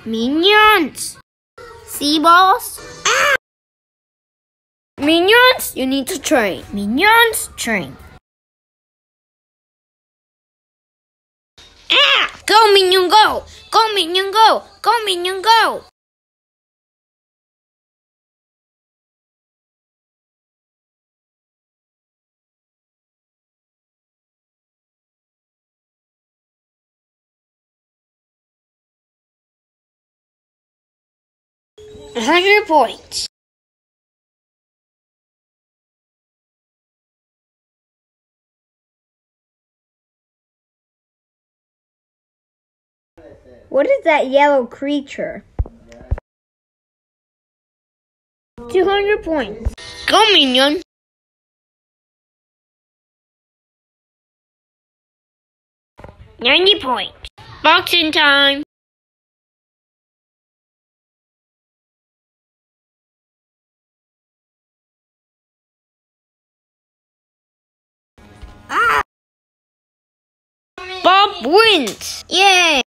Minions! See, boss? Ah! Minions, you need to train. Minions, train. Ah! Go, Minion, go! Go, Minion, go! Go, Minion, go! $100 points. What is that yellow creature? 200 points. Go, Minion. $90 points. Boxing time. Ah! Bob wins. Yay!